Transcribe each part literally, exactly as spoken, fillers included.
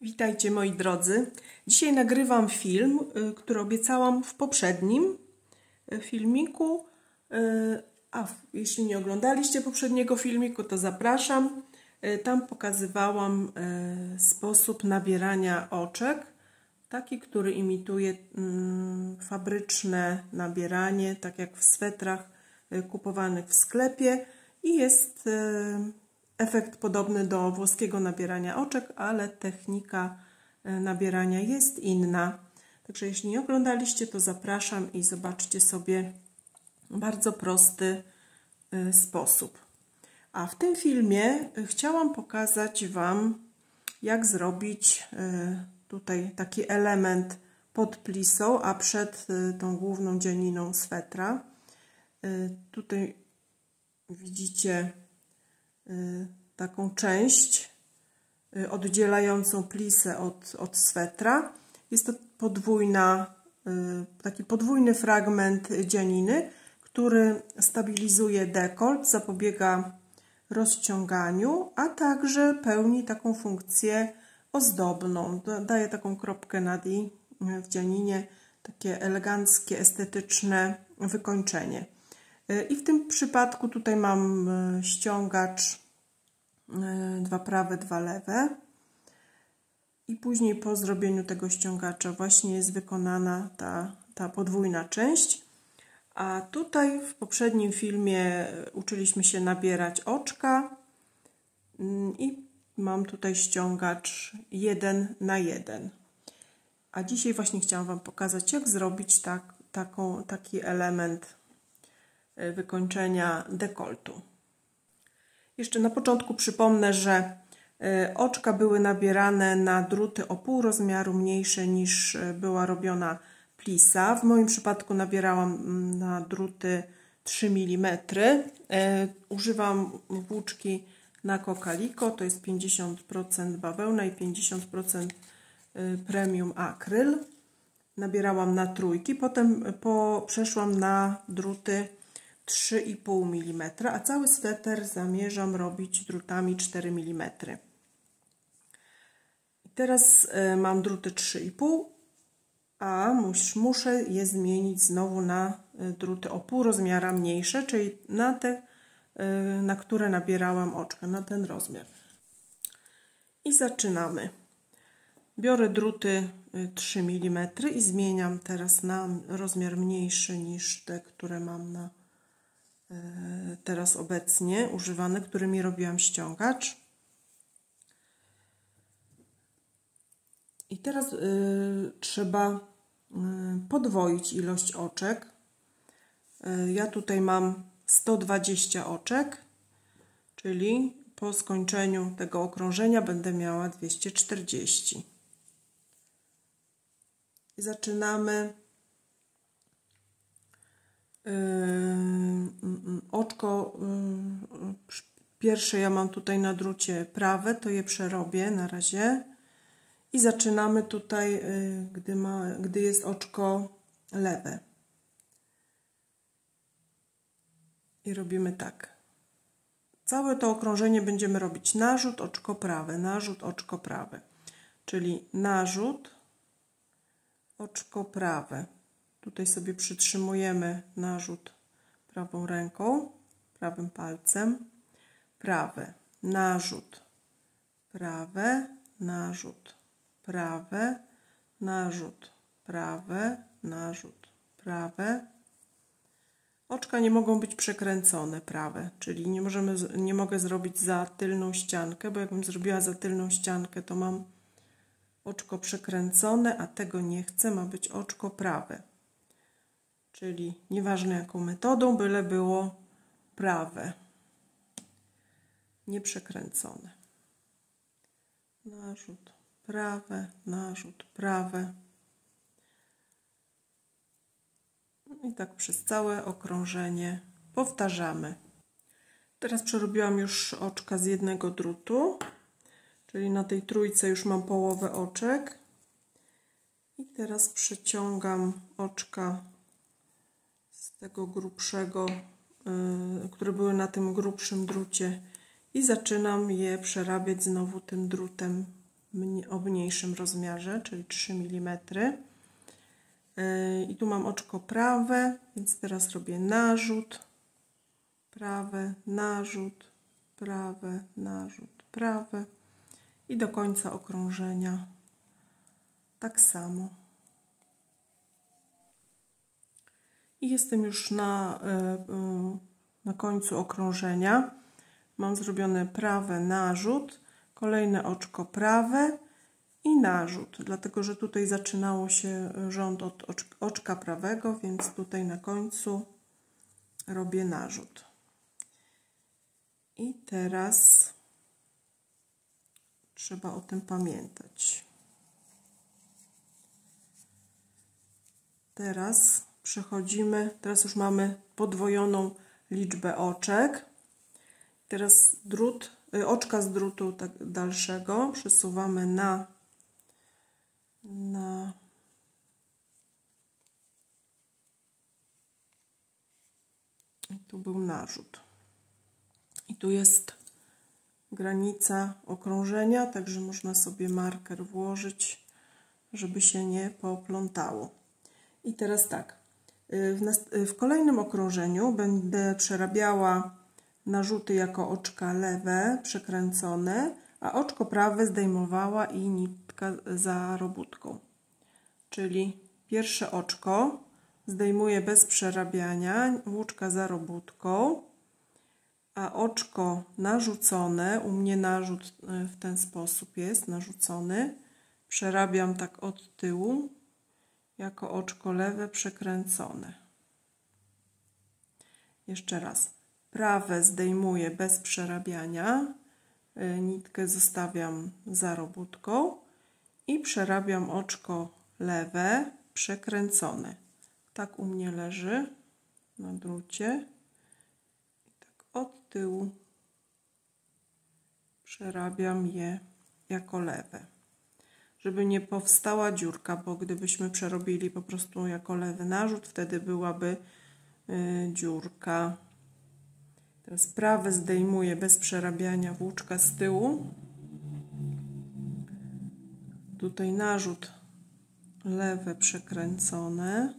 Witajcie moi drodzy. Dzisiaj nagrywam film, który obiecałam w poprzednim filmiku. A jeśli nie oglądaliście poprzedniego filmiku, to zapraszam. Tam pokazywałam sposób nabierania oczek. Taki, który imituje fabryczne nabieranie, tak jak w swetrach kupowanych w sklepie. I jest efekt podobny do włoskiego nabierania oczek, ale technika nabierania jest inna. Także jeśli nie oglądaliście, to zapraszam i zobaczcie sobie bardzo prosty sposób. A w tym filmie chciałam pokazać Wam, jak zrobić tutaj taki element pod plisą, a przed tą główną dzianiną swetra. Tutaj widzicie taką część oddzielającą plisę od, od swetra. Jest to podwójna, taki podwójny fragment dzianiny, który stabilizuje dekolt, zapobiega rozciąganiu, a także pełni taką funkcję ozdobną. Daje taką kropkę nad i w dzianinie, takie eleganckie, estetyczne wykończenie. I w tym przypadku tutaj mam ściągacz, dwa prawe, dwa lewe. I później po zrobieniu tego ściągacza właśnie jest wykonana ta, ta podwójna część. A tutaj w poprzednim filmie uczyliśmy się nabierać oczka i mam tutaj ściągacz jeden na jeden. A dzisiaj właśnie chciałam Wam pokazać, jak zrobić tak, taką, taki element wykończenia dekoltu. Jeszcze na początku przypomnę, że oczka były nabierane na druty o pół rozmiaru mniejsze niż była robiona plisa. W moim przypadku nabierałam na druty trzy milimetry. Używam włóczki Naco Calico, to jest pięćdziesiąt procent bawełna i pięćdziesiąt procent premium akryl. Nabierałam na trójki, potem po, przeszłam na druty trzy i pół milimetra, a cały sweter zamierzam robić drutami cztery milimetry. I teraz mam druty trzy i pół, a muszę je zmienić znowu na druty o pół rozmiara mniejsze, czyli na te, na które nabierałam oczka, na ten rozmiar. I zaczynamy. Biorę druty trzy milimetry i zmieniam teraz na rozmiar mniejszy niż te, które mam na teraz obecnie używane, którymi robiłam ściągacz. I teraz y, trzeba y, podwoić ilość oczek. Y, ja tutaj mam sto dwadzieścia oczek, czyli po skończeniu tego okrążenia będę miała dwieście czterdzieści. I zaczynamy. Yy, oczko yy, pierwsze ja mam tutaj na drucie prawe, to je przerobię na razie i zaczynamy tutaj, yy, gdy, ma, gdy jest oczko lewe i robimy tak. Całe to okrążenie będziemy robić narzut, oczko prawe, narzut, oczko prawe, czyli narzut, oczko prawe. Tutaj sobie przytrzymujemy narzut prawą ręką, prawym palcem, prawe, narzut, prawe, narzut, prawe, narzut, prawe, narzut, prawe. Oczka nie mogą być przekręcone prawe, czyli nie, możemy, nie mogę zrobić za tylną ściankę, bo jakbym zrobiła za tylną ściankę, to mam oczko przekręcone, a tego nie chcę, ma być oczko prawe. Czyli nieważne jaką metodą, byle było prawe, nieprzekręcone. Narzut, prawe, narzut, prawe. I tak przez całe okrążenie powtarzamy. Teraz przerobiłam już oczka z jednego drutu, czyli na tej trójce już mam połowę oczek. I teraz przeciągam oczka z tego grubszego, yy, które były na tym grubszym drucie i zaczynam je przerabiać znowu tym drutem o mniejszym rozmiarze, czyli trzy milimetry. I tu mam oczko prawe, więc teraz robię narzut, prawe, narzut, prawe, narzut, prawe i do końca okrążenia tak samo. I jestem już na, na końcu okrążenia. Mam zrobione prawe, narzut, kolejne oczko prawe i narzut, dlatego że tutaj zaczynało się rząd od oczka prawego, więc tutaj na końcu robię narzut. I teraz trzeba o tym pamiętać. Teraz przechodzimy, teraz już mamy podwojoną liczbę oczek. Teraz drut, oczka z drutu tak dalszego przesuwamy na, na i tu był narzut. I tu jest granica okrążenia, także można sobie marker włożyć, żeby się nie poplątało. I teraz tak, w, w kolejnym okrążeniu będę przerabiała narzuty jako oczka lewe przekręcone, a oczko prawe zdejmowała i nitka za robótką. Czyli pierwsze oczko zdejmuję bez przerabiania, włóczka za robótką, a oczko narzucone, u mnie narzut w ten sposób jest narzucony, przerabiam tak od tyłu jako oczko lewe przekręcone. Jeszcze raz. Prawe zdejmuję bez przerabiania, nitkę zostawiam za robótką i przerabiam oczko lewe przekręcone. Tak u mnie leży na drucie. I tak od tyłu przerabiam je jako lewe. Żeby nie powstała dziurka, bo gdybyśmy przerobili po prostu jako lewy narzut, wtedy byłaby y, dziurka. Teraz prawe zdejmuję bez przerabiania, włóczka z tyłu. Tutaj narzut lewe przekręcone.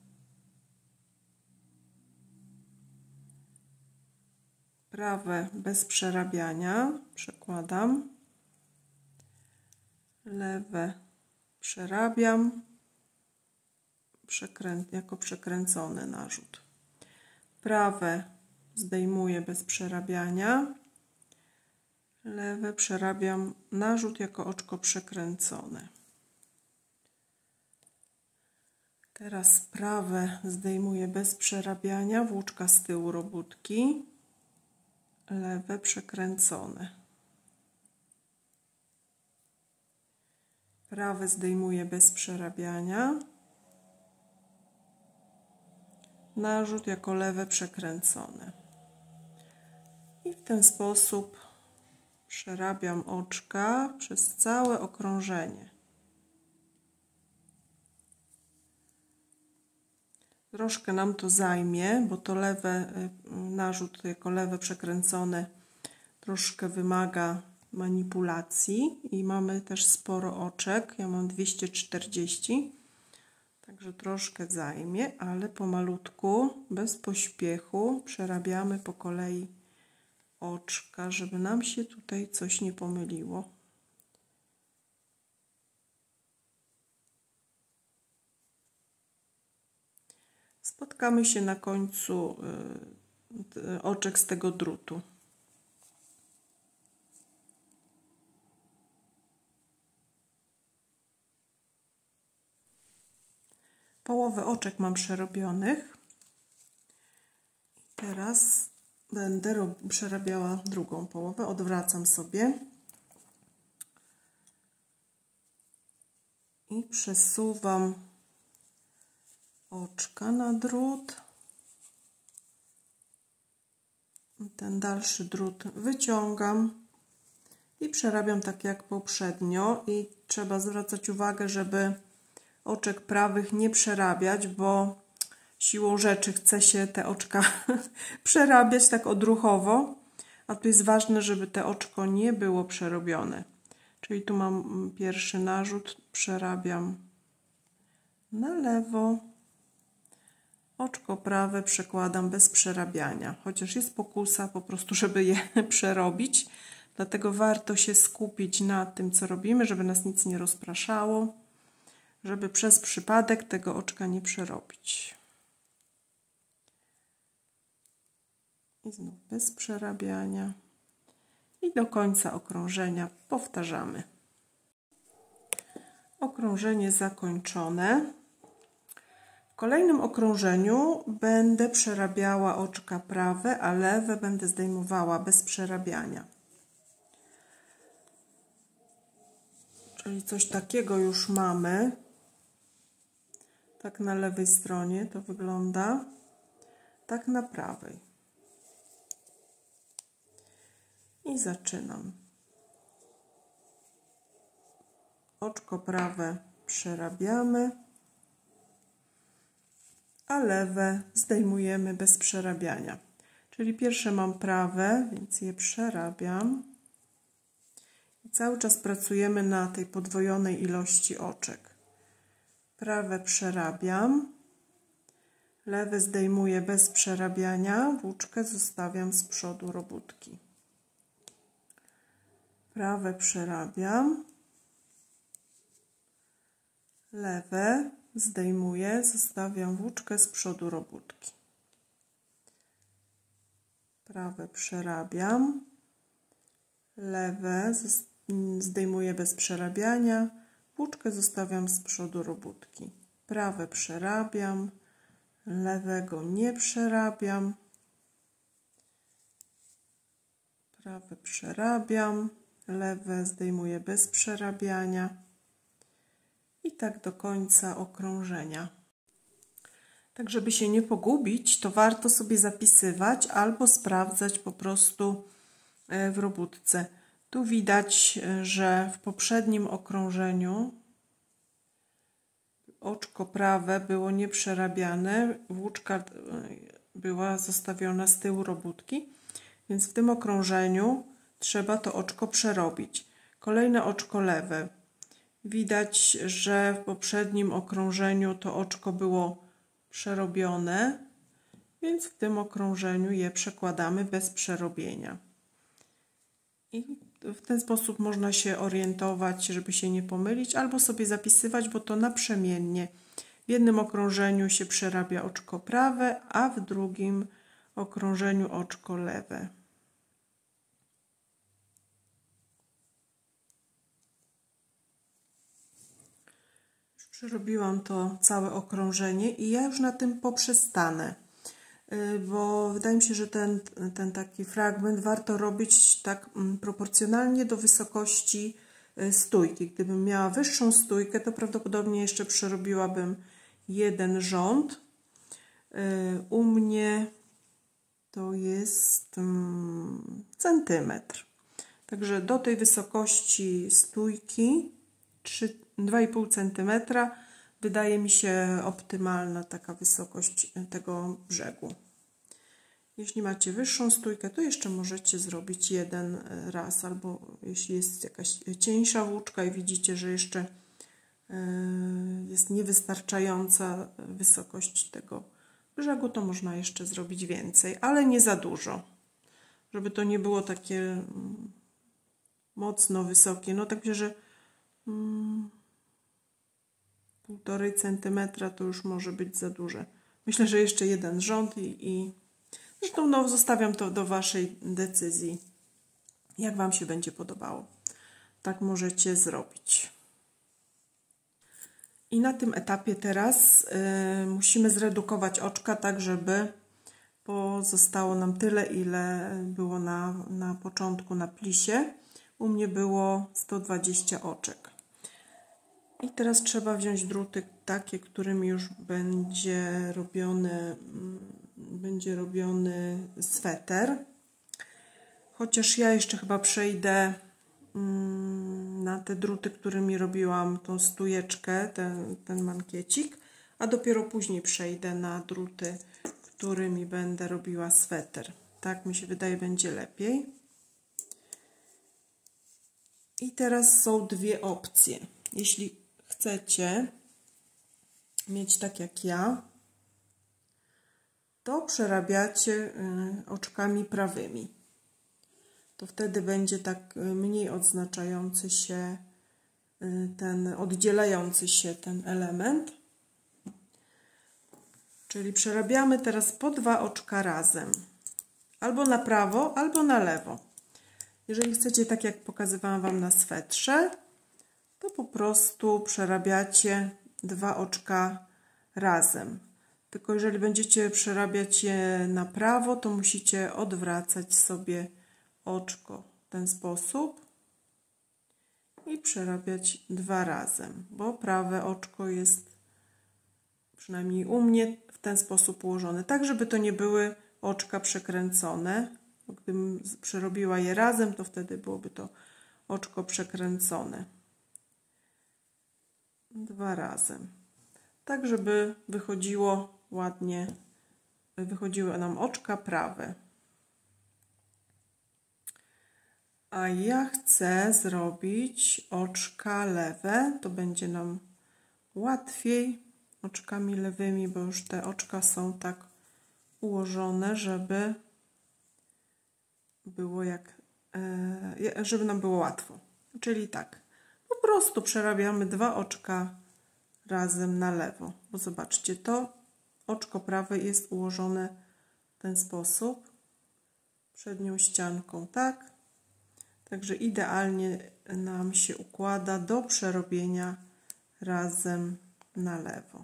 Prawe bez przerabiania przekładam. Lewe przerabiam przekrę jako przekręcony narzut. Prawe zdejmuję bez przerabiania. Lewe przerabiam narzut jako oczko przekręcone. Teraz prawe zdejmuję bez przerabiania, włóczka z tyłu robótki. Lewe przekręcone. Prawe zdejmuję bez przerabiania. Narzut jako lewe przekręcone. I w ten sposób przerabiam oczka przez całe okrążenie. Troszkę nam to zajmie, bo to lewe, narzut jako lewe przekręcone troszkę wymaga manipulacji i mamy też sporo oczek. Ja mam dwieście czterdzieści, także troszkę zajmie, ale pomalutku, bez pośpiechu przerabiamy po kolei oczka, żeby nam się tutaj coś nie pomyliło. Spotkamy się na końcu oczek z tego drutu. Połowę oczek mam przerobionych. Teraz będę przerabiała drugą połowę. Odwracam sobie i przesuwam oczka na drut. Ten dalszy drut wyciągam i przerabiam tak jak poprzednio. I trzeba zwracać uwagę, żeby oczek prawych nie przerabiać, bo siłą rzeczy chce się te oczka przerabiać tak odruchowo, a tu jest ważne, żeby te oczko nie było przerobione. Czyli tu mam pierwszy narzut, przerabiam na lewo, oczko prawe przekładam bez przerabiania, chociaż jest pokusa po prostu, żeby je przerobić, dlatego warto się skupić na tym, co robimy, żeby nas nic nie rozpraszało, żeby przez przypadek tego oczka nie przerobić. I znów bez przerabiania. I do końca okrążenia powtarzamy. Okrążenie zakończone. W kolejnym okrążeniu będę przerabiała oczka prawe, a lewe będę zdejmowała bez przerabiania. Czyli coś takiego już mamy. Tak na lewej stronie to wygląda. Tak na prawej. I zaczynam. Oczko prawe przerabiamy, a lewe zdejmujemy bez przerabiania. Czyli pierwsze mam prawe, więc je przerabiam. I cały czas pracujemy na tej podwojonej ilości oczek. Prawe przerabiam, lewe zdejmuję bez przerabiania, włóczkę zostawiam z przodu robótki. Prawe przerabiam, lewe zdejmuję, zostawiam włóczkę z przodu robótki. Prawe przerabiam, lewe zdejmuję bez przerabiania, włóczkę zostawiam z przodu robótki. Prawe przerabiam, lewego nie przerabiam, prawe przerabiam, lewe zdejmuję bez przerabiania i tak do końca okrążenia. Tak, żeby się nie pogubić, to warto sobie zapisywać albo sprawdzać po prostu w robótce. Tu widać, że w poprzednim okrążeniu oczko prawe było nieprzerabiane, włóczka była zostawiona z tyłu robótki, więc w tym okrążeniu trzeba to oczko przerobić. Kolejne oczko lewe. Widać, że w poprzednim okrążeniu to oczko było przerobione, więc w tym okrążeniu je przekładamy bez przerobienia. I w ten sposób można się orientować, żeby się nie pomylić, albo sobie zapisywać, bo to naprzemiennie. W jednym okrążeniu się przerabia oczko prawe, a w drugim okrążeniu oczko lewe. Już przerobiłam to całe okrążenie i ja już na tym poprzestanę, bo wydaje mi się, że ten, ten taki fragment warto robić tak proporcjonalnie do wysokości stójki. Gdybym miała wyższą stójkę, to prawdopodobnie jeszcze przerobiłabym jeden rząd. U mnie to jest centymetr. Także do tej wysokości stójki dwa i pół centymetra wydaje mi się optymalna taka wysokość tego brzegu. Jeśli macie wyższą stójkę, to jeszcze możecie zrobić jeden raz, albo jeśli jest jakaś cieńsza włóczka i widzicie, że jeszcze jest niewystarczająca wysokość tego brzegu, to można jeszcze zrobić więcej, ale nie za dużo, żeby to nie było takie mocno wysokie. No tak, że mm, półtorej centymetra to już może być za duże. Myślę, że jeszcze jeden rząd i, i zresztą no, zostawiam to do waszej decyzji, jak wam się będzie podobało. Tak możecie zrobić. I na tym etapie teraz y, musimy zredukować oczka, tak żeby pozostało nam tyle, ile było na, na początku na plisie. U mnie było sto dwadzieścia oczek. I teraz trzeba wziąć druty takie, którymi już będzie robiony, będzie robiony sweter. Chociaż ja jeszcze chyba przejdę na te druty, którymi robiłam tą stujeczkę, ten, ten mankiecik, a dopiero później przejdę na druty, którymi będę robiła sweter. Tak mi się wydaje, będzie lepiej. I teraz są dwie opcje. Jeśli chcecie mieć tak jak ja, to przerabiacie oczkami prawymi. To wtedy będzie tak mniej odznaczający się ten, oddzielający się ten element. Czyli przerabiamy teraz po dwa oczka razem. Albo na prawo, albo na lewo. Jeżeli chcecie, tak jak pokazywałam Wam na swetrze, to po prostu przerabiacie dwa oczka razem. Tylko jeżeli będziecie przerabiać je na prawo, to musicie odwracać sobie oczko w ten sposób i przerabiać dwa razem, bo prawe oczko jest, przynajmniej u mnie, w ten sposób ułożone, tak żeby to nie były oczka przekręcone. Bo gdybym przerobiła je razem, to wtedy byłoby to oczko przekręcone. Dwa razem. Tak, żeby wychodziło ładnie, wychodziły nam oczka prawe. A ja chcę zrobić oczka lewe, to będzie nam łatwiej oczkami lewymi, bo już te oczka są tak ułożone, żeby było jak, żeby nam było łatwo. Czyli tak, po prostu przerabiamy dwa oczka razem na lewo, bo zobaczcie, to oczko prawe jest ułożone w ten sposób, przednią ścianką, tak? Także idealnie nam się układa do przerobienia razem na lewo.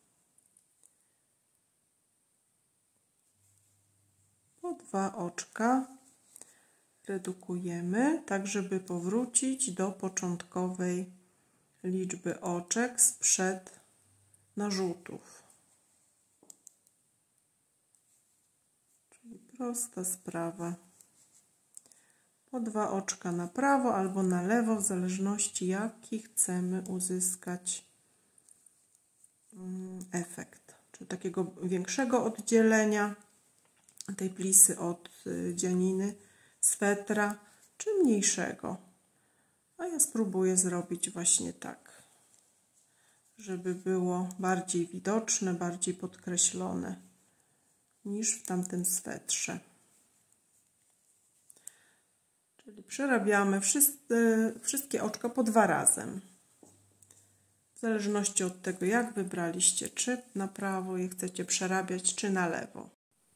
Po dwa oczka redukujemy, tak żeby powrócić do początkowej liczby oczek sprzed narzutów. Czyli prosta sprawa. Po dwa oczka na prawo albo na lewo, w zależności jaki chcemy uzyskać efekt. Czy takiego większego oddzielenia tej plisy od dzianiny swetra, czy mniejszego. A ja spróbuję zrobić właśnie tak, żeby było bardziej widoczne, bardziej podkreślone niż w tamtym swetrze. Czyli przerabiamy wszyscy, wszystkie oczka po dwa razem. W zależności od tego, jak wybraliście, czy na prawo je chcecie przerabiać, czy na lewo.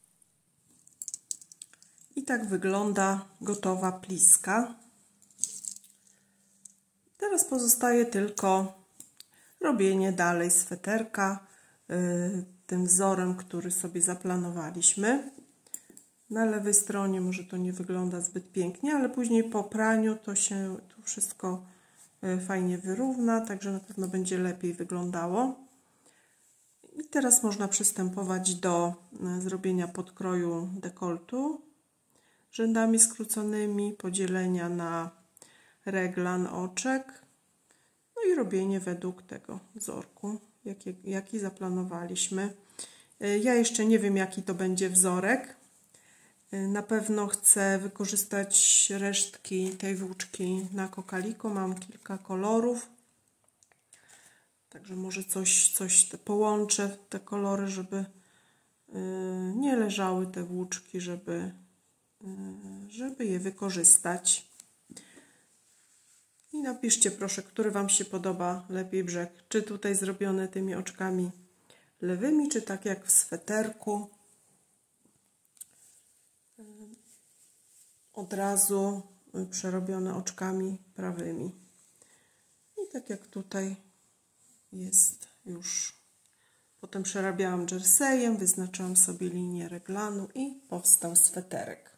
I tak wygląda gotowa pliska. Teraz pozostaje tylko robienie dalej sweterka yy, tym wzorem, który sobie zaplanowaliśmy. Na lewej stronie może to nie wygląda zbyt pięknie, ale później po praniu to się to wszystko fajnie wyrówna, także na pewno będzie lepiej wyglądało. I teraz można przystępować do zrobienia podkroju dekoltu rzędami skróconymi, podzielenia na reglan oczek, no i robienie według tego wzorku, jaki, jaki zaplanowaliśmy. Ja jeszcze nie wiem, jaki to będzie wzorek. Na pewno chcę wykorzystać resztki tej włóczki na kokaliko. Mam kilka kolorów. Także może coś, coś połączę te kolory, żeby nie leżały te włóczki, żeby, żeby je wykorzystać. I napiszcie proszę, który Wam się podoba lepiej brzeg. Czy tutaj zrobione tymi oczkami lewymi, czy tak jak w sweterku. Od razu przerobione oczkami prawymi. I tak jak tutaj jest już. Potem przerabiałam jerseyem, wyznaczyłam sobie linię reglanu i powstał sweterek.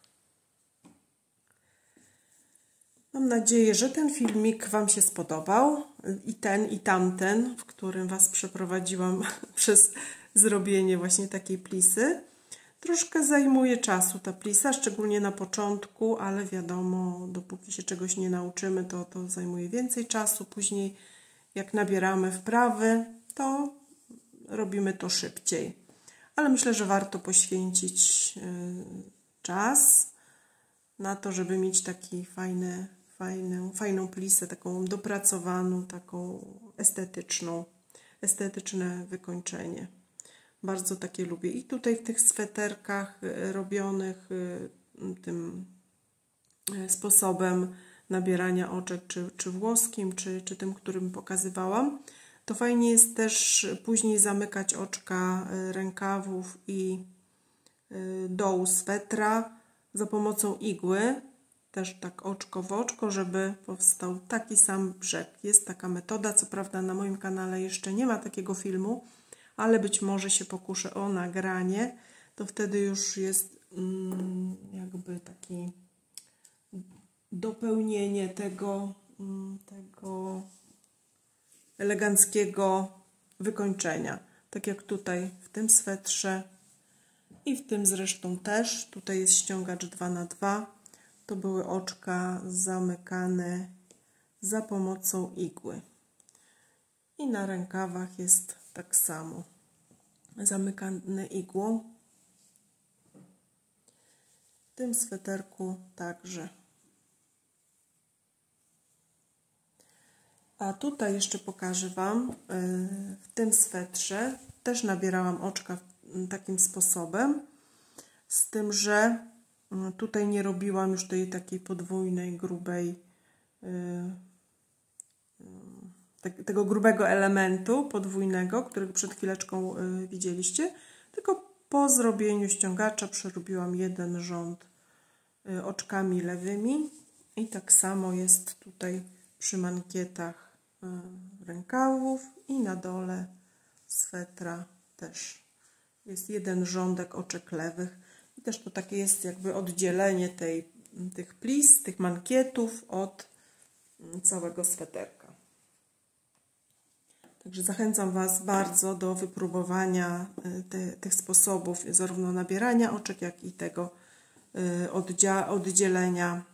Mam nadzieję, że ten filmik Wam się spodobał. I ten, i tamten, w którym Was przeprowadziłam przez zrobienie właśnie takiej plisy. Troszkę zajmuje czasu ta plisa, szczególnie na początku, ale wiadomo, dopóki się czegoś nie nauczymy, to, to zajmuje więcej czasu. Później jak nabieramy wprawy, to robimy to szybciej. Ale myślę, że warto poświęcić czas na to, żeby mieć taki fajny, fajną, fajną plisę, taką dopracowaną, taką estetyczną, estetyczne wykończenie. Bardzo takie lubię. I tutaj w tych sweterkach robionych tym sposobem nabierania oczek, czy, czy włoskim, czy, czy tym, którym pokazywałam, to fajnie jest też później zamykać oczka rękawów i dołu swetra za pomocą igły, też tak oczko w oczko, żeby powstał taki sam brzeg. Jest taka metoda, co prawda na moim kanale jeszcze nie ma takiego filmu, ale być może się pokuszę o nagranie, to wtedy już jest mm, jakby taki dopełnienie tego, mm, tego eleganckiego wykończenia. Tak jak tutaj w tym swetrze i w tym zresztą też. Tutaj jest ściągacz dwa na dwa. To były oczka zamykane za pomocą igły. I na rękawach jest tak samo. Zamykane igłą. W tym sweterku także. A tutaj jeszcze pokażę Wam, w tym swetrze też nabierałam oczka takim sposobem, z tym, że tutaj nie robiłam już tej takiej podwójnej, grubej, tego grubego elementu podwójnego, którego przed chwileczką widzieliście, tylko po zrobieniu ściągacza przerobiłam jeden rząd oczkami lewymi i tak samo jest tutaj przy mankietach rękawów i na dole swetra też jest jeden rządek oczek lewych i też to takie jest jakby oddzielenie tej, tych plis, tych mankietów od całego sweterka. Także zachęcam Was bardzo do wypróbowania te, tych sposobów zarówno nabierania oczek, jak i tego oddzielenia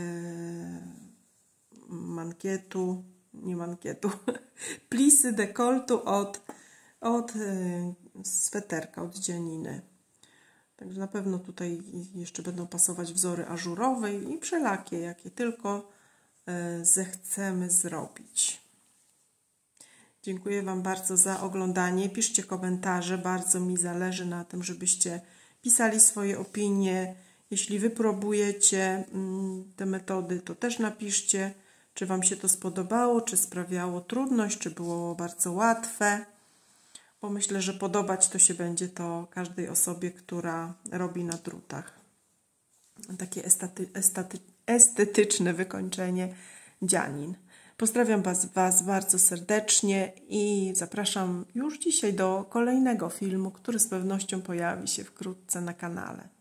mankietu, nie mankietu, plisy dekoltu od, od sweterka, od dzianiny. Także na pewno tutaj jeszcze będą pasować wzory ażurowe i wszelakie, jakie tylko zechcemy zrobić. Dziękuję Wam bardzo za oglądanie. Piszcie komentarze, bardzo mi zależy na tym, żebyście pisali swoje opinie. Jeśli wypróbujecie te metody, to też napiszcie, czy Wam się to spodobało, czy sprawiało trudność, czy było bardzo łatwe. Bo myślę, że podobać to się będzie to każdej osobie, która robi na drutach. Takie estaty, estaty, estetyczne wykończenie dzianin. Pozdrawiam was, was bardzo serdecznie i zapraszam już dzisiaj do kolejnego filmu, który z pewnością pojawi się wkrótce na kanale.